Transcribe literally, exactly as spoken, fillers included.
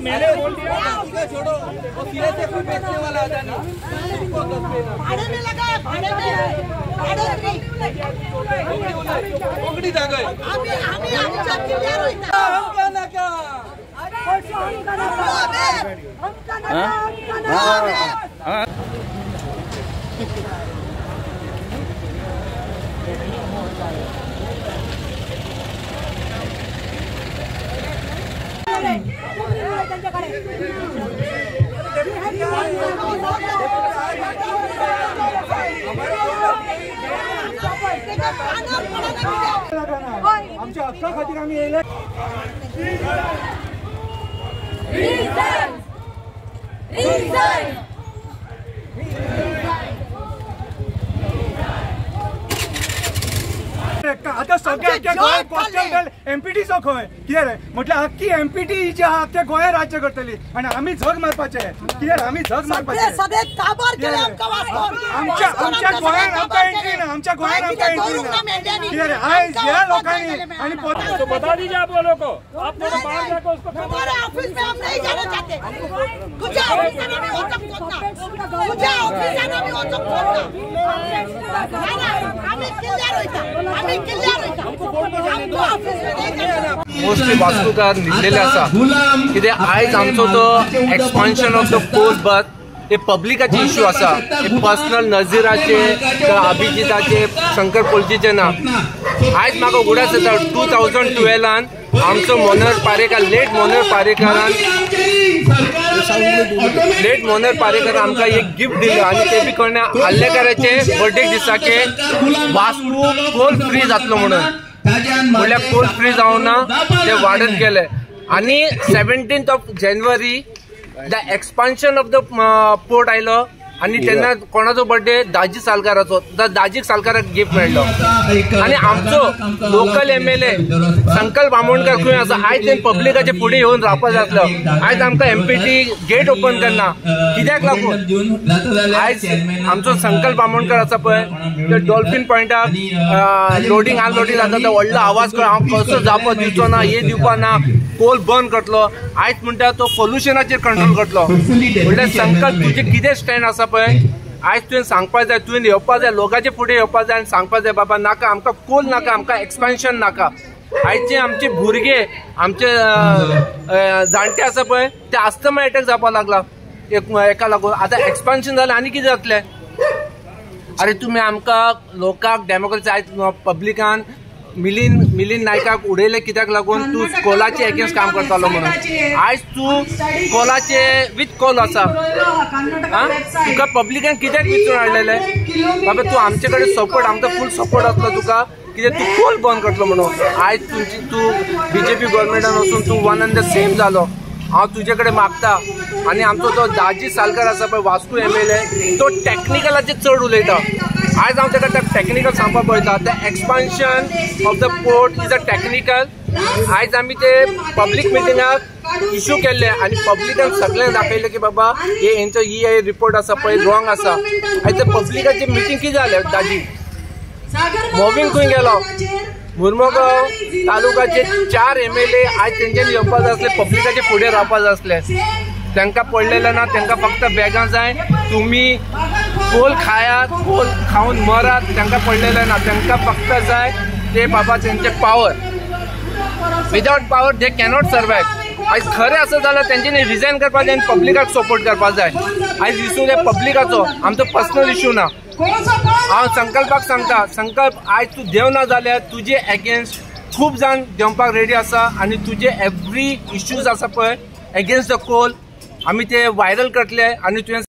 मैंने बोल दिया छोड़ो, वो सीधे से कोई बेचने वाला आता नहीं, भाड़े में लगा है, भाड़े में भाड़े में पकड़ी जा गए। आम्ही आम्ही आमच्या किल्ल्यावर होता, हम क्या ना क्या, हम क्या ना क्या। आमच्या हक्का खातीर आम्ही येयले। आता सगळ्या गोंयांत पोस्टल बेल्ट एमपीटीचो खंय कितें रे म्हटल्यार आख्खी एमपीटी जी आहा ते गोंया राज्य करतली आनी आमी झग मारपाचे कितें आमी झग मारपाचे आमच्या आमच्या गोंयांत आमकां एंट्री ना आमच्या गोंयांत आमकां एंट्री ना कितें रे आयज ह्या लोकांनी आनी तो बता दीजिए आप लोगों को, आप लोग बाहर जाकर उसको हमारे ऑफिस में हम नहीं जाना चाहते, कुछ ऑफिस में भी हो सकता कुछ ऑफिस में भी हो सकता हमें क्लियर होता हमें क्लियर होता हमको ऑफिस में नहीं जाना। मोस्टली वास्तुकार न्हिदलेले आसा कित्याक आयज आमचो तो expansion of the coal berth हे पब्लिकाचे इश्यू आसा, हे पर्सनल नजीराचे अभिजिताचे शंकर पोलचीचे ना। आयज म्हाका उगडास येता टू थावजंड टुवेल्वान आमचो मनोहर पारेकर लेट मनोहर पारेकरान लेट मनोहर पारेकर आमकां एक गिफ्ट दिलो आनी ते बी कोणे आल्लेकाराचे बर्थडे दिसाके वास्को कोल फ्री जातलो म्हणून म्हणल्यार कोल फ्री जावना ते वाडत गेले आनी सेव्हन्टीन्थ ऑफ जानेवारी the expansion of the port आयलो आनी तेन्ना कोणाचो बर्थडे दाजी सालकाराचो दाजीक सालकाराक गिफ्ट मेळ्ळो आनी आमचो लोकल एम एल ए संकल्प बामोणकर खंय आसा आयज तें पब्लिकाचे फुडें येवन रावपा जाय आसलो। आयज आमकां एमपीटी गेट ओपन करना कित्याक लागून आयज आमचो संकल्प बामोणकर आसा पळय ते डॉल्फिन पॉयंटाक लोडिंग अनलोडिंग जाता तो व्हडलो आवाज कर हांव कसो जावपा दिवचो ना हे दिवपा ना कोल बंद करतलो आयज म्हणटा तो पोल्युशनाचेर कंट्रोल करतलो म्हणल्यार संकल्प तुजें कितें स्टँड आसा पळय आयज तुवें सांगपा जाय तुवें येवपा जाय लोकांचे फुडें येवपा जाय आनी सांगपा जाय बाबा नाका आमकां कोल नाका आमकां एक्सपान्शन नाका। आयचे आमचे भुरगे आमचे जाणटे आसा पळय ते अस्थमा एटॅक जावपा लागला एका लागून आतां एक्सपान्शन जालें आनी कितें जातलें। अरे तुमी आमकां लोकांक डेमोक्रेसी आयज पब्लिकान मिलिंद मिलिंद नायकाक उडयले कित्याक लागून तूं कोलाचे अगेन्स्ट काम करतालो म्हणून आयज तूं कोलाचे विथ कोल आसा तुका पब्लिकान कित्याक विचारून हाडलेले बाबा तूं आमचे कडेन सपोर्ट आमचो फूल सपोर्ट आसलो तुका कित्याक तूं कोल बंद करतलो म्हणून आयज तुमची तूं बीजेपी गव्हर्मेंटान वचून तूं वन एंड द सेम जालो हांव तुजे कडेन मागता आनी आमचो तो दाजी सालकार आसा पळय वास्को एम एल ए तो टॅक्निकलाचेर चड उलयता आयज हांव ताका टॅक्निकल सांगपाक पळयता the expansion of the port is a technical आयज आमी ते पब्लीक मिटिंगाक इश्यू केल्ले आनी पब्लिकान सगळ्यांक दाखयलें की बाबा हे हेंचो ही रिपोर्ट आसा पळय रॉंग आसा। आयज ते पब्लिकाची मिटींग कितें जालें दाजी मोविंग खंय गेलो मुर्मुगांव तालुकाचे चार एम एल ए आयज तेंच्यांनी येवपा जाय आसले पब्लिकाचे फुडें रावपा जाय आसले तांकां पडलेलें ना तांकां फक्त बॅगां जाय तुमी कोल खायात कोल खावन मरात तांकां पडलेलें ना तांकां फक्त जाय ते बाबा तेंचे power without power they cannot survive. आयज खरें आसा जाल्यार तेंच्यांनी रिजायन करपा जाय आनी पब्लिकाक सपोर्ट करपा जाय। आयज इश्यू ते पब्लिकाचो आमचो पर्सनल इश्यू ना हांव संकल्पाक सांगता संकल्प आयज तूं देव ना जाल्यार तुजे अगेन्स्ट खूब जाण देंवपाक रेडी आसा आनी तुजे एवरी इश्यूज आसा पळय अगेन्स्ट द कोल आमी ते वायरल करतले आनी तुवें